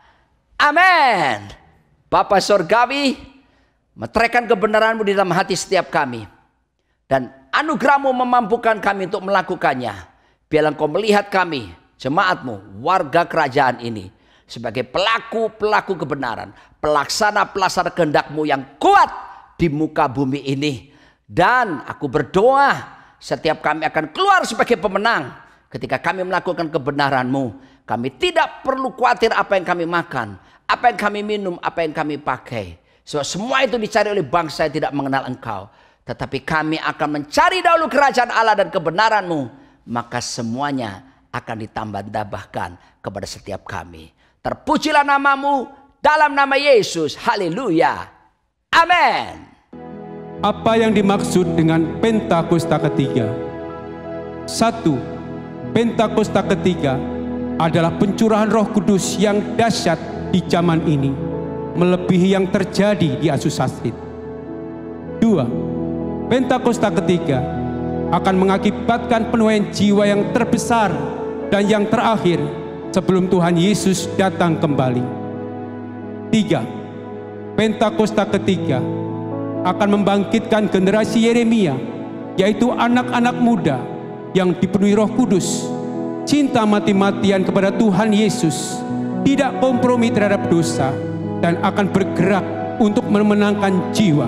Amin. Bapa Surgawi, meteraikan kebenaran-Mu di dalam hati setiap kami. Dan anugerah-Mu memampukan kami untuk melakukannya. Biarlah Engkau melihat kami, jemaat-Mu, warga kerajaan ini, sebagai pelaku-pelaku kebenaran, pelaksana-pelaksana kehendak-Mu yang kuat di muka bumi ini. Dan aku berdoa setiap kami akan keluar sebagai pemenang. Ketika kami melakukan kebenaran-Mu, kami tidak perlu khawatir apa yang kami makan, apa yang kami minum, apa yang kami pakai. Sebab semua itu dicari oleh bangsa yang tidak mengenal Engkau. Tetapi kami akan mencari dahulu kerajaan Allah dan kebenaran-Mu. Maka semuanya akan ditambah-tambahkan kepada setiap kami. Terpujilah nama-Mu dalam nama Yesus. Haleluya. Amin. Apa yang dimaksud dengan Pentakosta ketiga? Satu, Pentakosta ketiga adalah pencurahan Roh Kudus yang dahsyat di zaman ini, melebihi yang terjadi di Asusastit. Dua, Pentakosta ketiga akan mengakibatkan penuaian jiwa yang terbesar dan yang terakhir sebelum Tuhan Yesus datang kembali. Tiga, Pentakosta ketiga akan membangkitkan generasi Yeremia, yaitu anak-anak muda yang dipenuhi Roh Kudus, cinta mati-matian kepada Tuhan Yesus, tidak kompromi terhadap dosa, dan akan bergerak untuk memenangkan jiwa.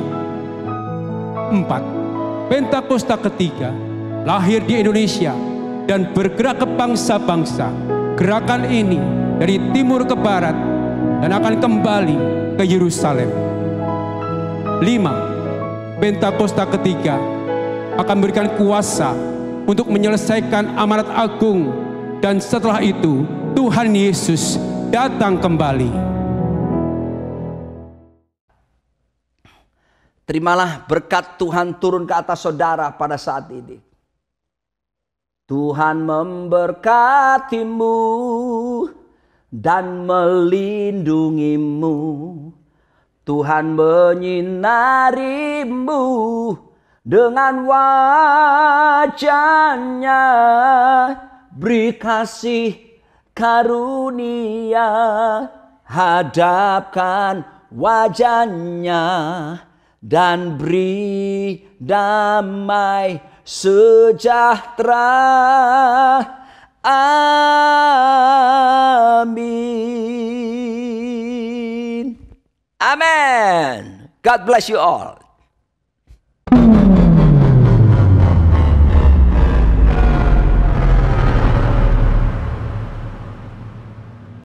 Empat, Pentakosta ketiga lahir di Indonesia dan bergerak ke bangsa-bangsa. Gerakan ini dari timur ke barat dan akan kembali ke Yerusalem. Lima, Pentakosta ketiga akan memberikan kuasa untuk menyelesaikan amanat agung, dan setelah itu Tuhan Yesus datang kembali. Terimalah berkat Tuhan turun ke atas saudara pada saat ini. Tuhan memberkatimu dan melindungimu. Tuhan menyinarimu dengan wajah-Nya, beri kasih karunia, hadapkan wajah-Nya, dan beri damai sejahtera. Amin. Amen. God bless you all.